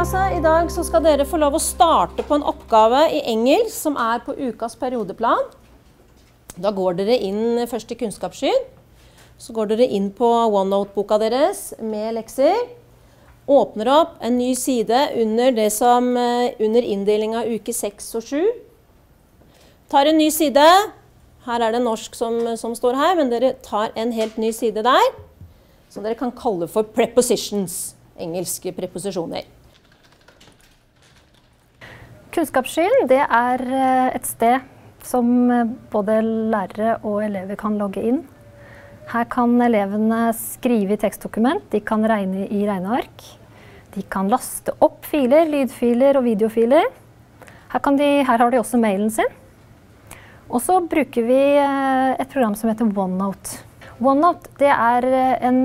klasse, i dag så skal dere få lov å starte på en oppgave i engelsk som på ukas periodeplan. Da går dere inn først i Kunnskapsskyen, så går dere inn på OneNote-boka deres med lekser, åpner opp en ny side under inndeling av uke 6 og 7, tar en ny side, her det norsk som står her, men dere tar en helt ny side der, som dere kan kalle for prepositions, engelske preposisjoner. Kunnskapsskyen, det et sted som både lærere og elever kan logge inn. Her kan elevene skrive i tekstdokument, de kan regne i regneark, de kan laste opp filer, lydfiler og videofiler. Her har de også mailen sin. Og så bruker vi et program som heter OneNote. OneNote, det en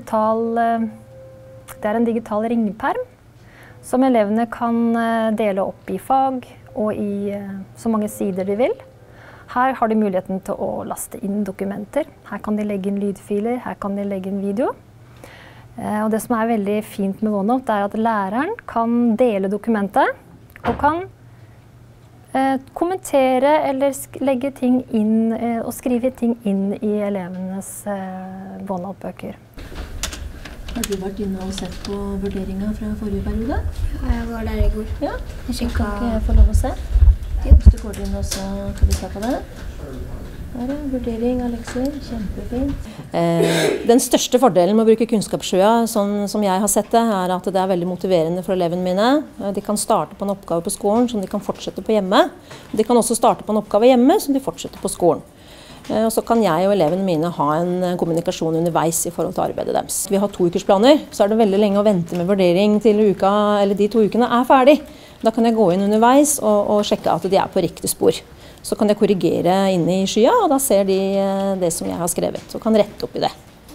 digital ringperm som elevene kan dele opp i fag og i så mange sider de vil. Her har de muligheten til å laste inn dokumenter. Her kan de legge inn lydfiler, her kan de legge inn video. Og det som veldig fint med OneNote at læreren kan dele dokumentet og kan kommentere eller legge ting inn og skrive ting inn i elevenes OneNote-bøker. Har du vært inne og sett på vurderingen fra forrige periode? Ja, jeg var der i går. Ja, kan ikke jeg få lov å se? Hvis du går inn og så kan vi se på det. Her vurdering av lekser, kjempefint. Den største fordelen med å bruke Kunnskapsskyen, sånn som jeg har sett det, at det veldig motiverende for elevene mine. De kan starte på en oppgave på skolen som de kan fortsette på hjemme. De kan også starte på en oppgave hjemme som de fortsetter på skolen. Og så kan jeg og elevene mine ha en kommunikasjon underveis i forhold til arbeidet deres. Vi har 2 ukers planer, så det veldig lenge å vente med vurdering til de 2 ukene ferdig. Da kan jeg gå inn underveis og sjekke at de på riktig spor. Så kan jeg korrigere inne i skya, og da ser de det som jeg har skrevet, og kan rette opp i det.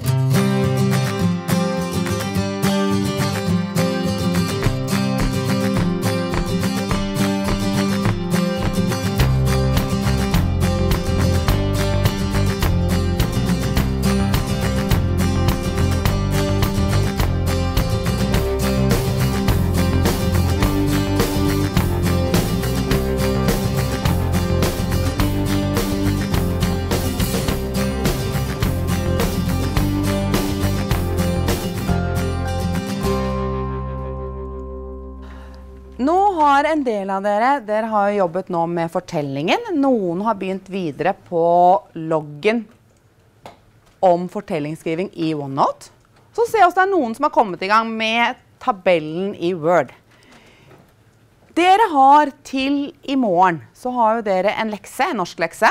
Nå har en del av dere har jobbet nå med fortellingen. Noen har begynt videre på loggen om fortellingsskriving i OneNote. Så ser vi at det noen som har kommet i gang med tabellen i Word. Dere har til i morgen, så har jo dere en lekse, en norsk lekse.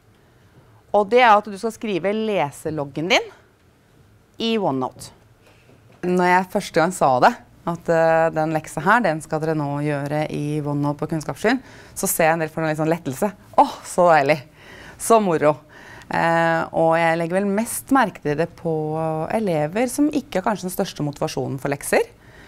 Og det at du skal skrive leseloggen din i OneNote. Når jeg første gang sa det, at den leksa her, den skal dere nå gjøre i OneNote på Kunnskapsskyen, så ser jeg en del for en litt sånn lettelse. Åh, så deilig! Så moro! Og jeg legger vel mest merke til det på elever som ikke har kanskje den største motivasjonen for lekser,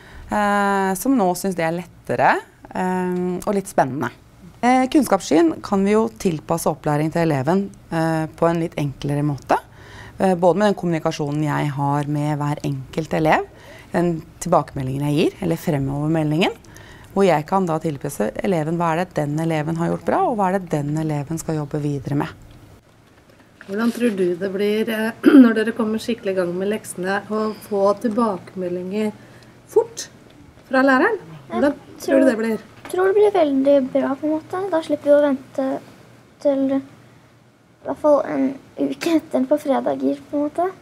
som nå synes det lettere og litt spennende. Kunnskapsskyen kan vi jo tilpasse opplæring til eleven på en litt enklere måte, både med den kommunikasjonen jeg har med hver enkelt elev, den tilbakemeldingen jeg gir, eller fremovermeldingen, hvor jeg kan da tilpasse eleven hva det den eleven har gjort bra, og hva det den eleven skal jobbe videre med. Hvordan tror du det blir når dere kommer skikkelig i gang med leksene, å få tilbakemeldinger fort fra læreren? Hvordan tror du det blir? Jeg tror det blir veldig bra på en måte. Da slipper vi å vente til i hvert fall en uke etter på fredager på en måte.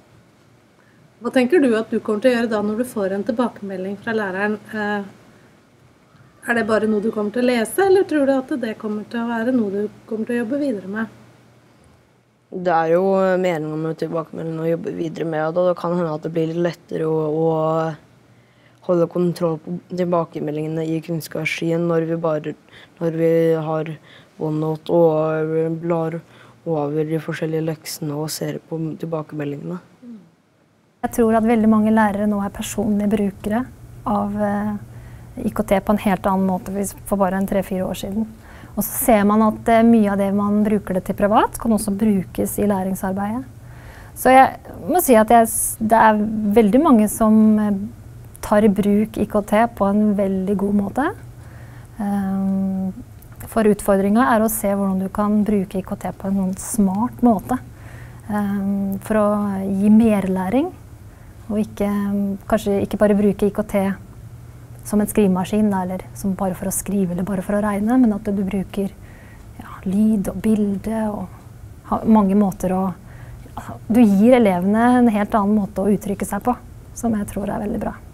Hva tenker du at du kommer til å gjøre da når du får en tilbakemelding fra læreren? Det bare noe du kommer til å lese, eller tror du at det kommer til å være noe du kommer til å jobbe videre med? Det jo meningen med tilbakemeldingen å jobbe videre med, og da kan det hende at det blir litt lettere å holde kontroll på tilbakemeldingene i Kunnskapsskyen når vi har OneNote og blar over de forskjellige leksene og ser på tilbakemeldingene. Jeg tror at veldig mange lærere nå personlige brukere av IKT på en helt annen måte for bare 3-4 år siden. Og så ser man at mye av det man bruker det til privat, kan også brukes i læringsarbeidet. Så jeg må si at det veldig mange som tar i bruk IKT på en veldig god måte. For utfordringen å se hvordan du kan bruke IKT på en smart måte. For å gi merlæring, og kanskje ikke bare bruke IKT som en skrivemaskin, eller som bare for å skrive eller bare for å regne, men at du bruker lyd og bilde og mange måter du gir elevene en helt annen måte å uttrykke seg på, som jeg tror er veldig bra.